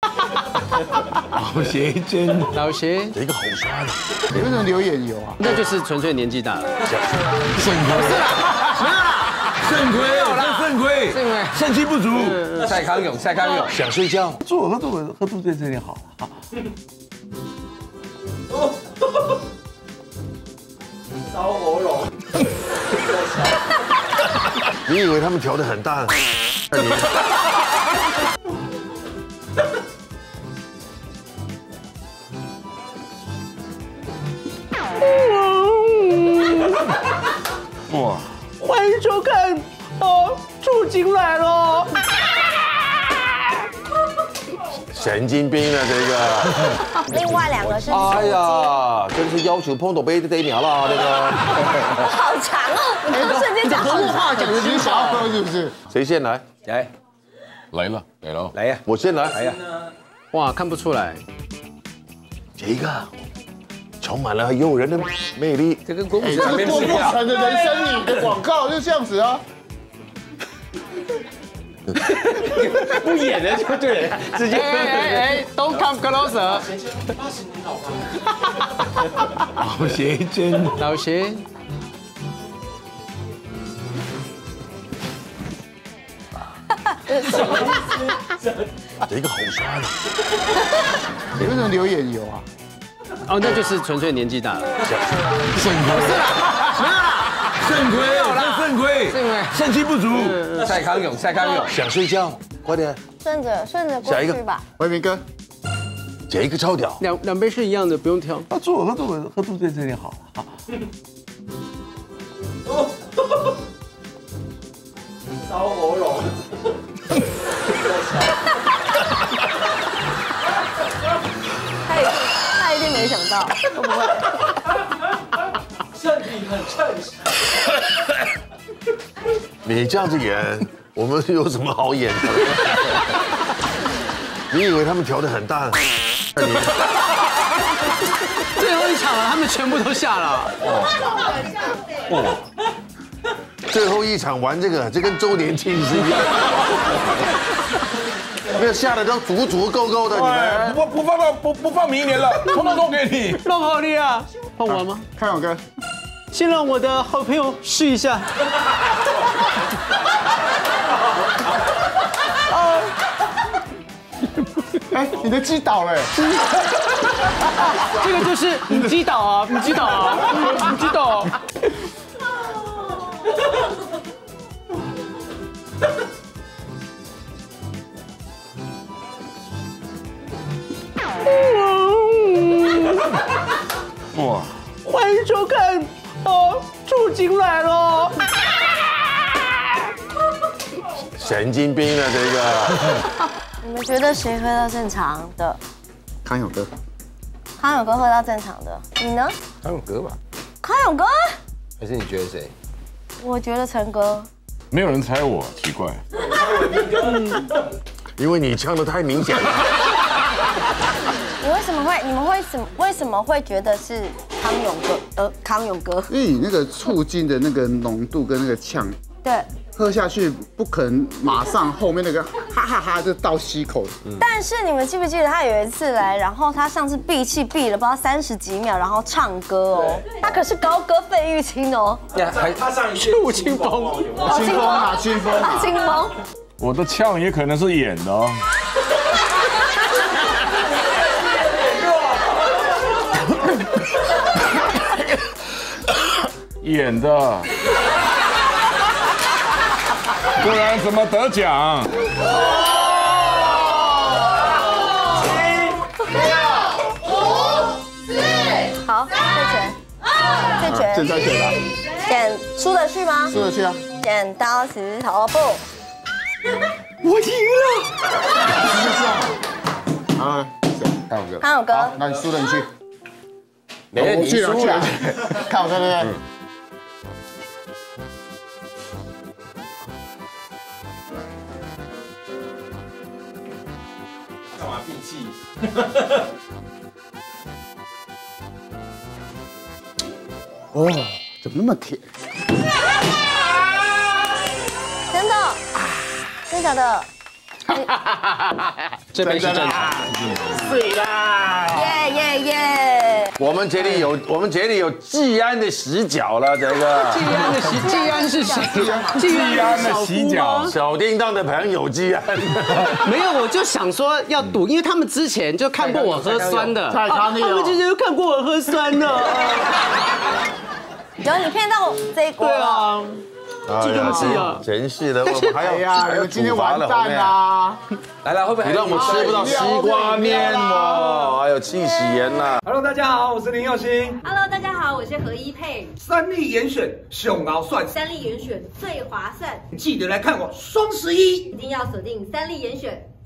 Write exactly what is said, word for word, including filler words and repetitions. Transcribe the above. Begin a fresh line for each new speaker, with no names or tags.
老邪真，
老邪，
有一个好刷的，
你为什么流眼油啊？
那就是纯粹年纪大了。
肾亏，不是啦，没有啦，肾亏，这肾亏，
是因为
肾气不足。
蔡康永，蔡康永，
想睡觉，做喝做喝肚对身体好啊。
烧喉咙。
你以为他们调的很大？你
哇，
欢迎收看哦，住进来了。
神经病啊，这个。
另外两个是
哎呀，真是要求碰到杯的得鸟了，那个。
好长哦，你刚刚瞬间讲好长。
话讲的你想要喝是不是？
谁先来？
来
来了，来了，
来呀，
我先来。
来呀，
哇，看不出来，
这个充满了诱人的魅力。
这跟郭富
哎，
城没
这是郭富
不一样。
城的人生你的广告就这样子啊。
不演的就对了，直接。
哎哎哎 ，Don't come closer。
老邪真，
老邪，
有一个好刷的，
你为什么流眼油啊？
哦，那就是纯粹年纪大了。
肾亏，不是啦，没有啦，肾亏，这肾亏，
是因为
肾气不足。
蔡康永，蔡康永，
想睡觉，快点，
顺着顺着过
下一个
去吧。
维明哥，
这个超屌。
两两杯是一样的，不用挑。
他做喝做喝肚对身体好啊。
烧喉咙。
他一定他一定没想到，会不会？
身体很称实。
你这样子演，我们有什么好演的？你以为他们调的很大？
最后一场了，他们全部都下了。
哦，最后一场玩这个，这跟周年庆是一样。没有下的都足足够够的，你们
不不放到不不放明年了，通通都给你。
弄好你啊，换我吗？
康永哥，
先让我的好朋友试一下。
哎，你的鸡倒了。
这个就是母鸡岛啊，母鸡岛啊，母鸡岛。
哇，
欢迎收看哦，住进来了。
神经病啊，这个。
你们觉得谁喝到正常的？
康永哥，
康永哥喝到正常的，你呢？
康永哥吧？
康永哥？
还是你觉得谁？
我觉得陈哥。
没有人猜我，奇怪。
因为你唱的太明显了。
你为什么会？你们会什么？为什么会觉得是康永哥？呃，康永哥。
因为你那个醋精的那个浓度跟那个呛，
对。
喝下去不可能马上后面那个哈哈哈就倒吸口。
但是你们记不记得他有一次来，然后他上次闭气闭了不知道三十几秒，然后唱歌哦，他可是高歌费玉清哦。
还
他上一届
吴青峰，
清风啊，清风啊，
清风。
我的呛也可能是演的哦。演的。不然怎么得奖？
好，这拳，这拳，
正在选的，
剪输得去吗？
输得去啊！
剪刀石头布。
我赢了。
啊，康永哥，
康永哥，
好，那你输了你去，
没人你
我去了
输了。
康永哥对不对？
干嘛闭气？
哦，怎么那么甜？
真的，真假的？
这边是正常。
对啦，
耶耶耶！
我们这里有我们这里有季安的洗脚了，这个
季安的洗，季安是谁？
季安的洗脚，
小叮当的朋友季安。
没有，我就想说要赌，因为他们之前就看过我喝酸的，
蔡康永
他们之前就看过我喝酸的。
有你骗到这一国
对
了。
啊，这对不起啊。
真是的，我们还要
哎呀，
还要
你们今天
处罚了，后
完蛋
面。
啦！
来来，会不会
你让我们吃不到西瓜面哦，还有气息盐呐。
Hello， 大家好，我是林佑兴。
Hello， 大家好，我是何一佩。
三立严选熊熬算，
三立严选最划算，
记得来看我双十一。
一定要锁定三立严选。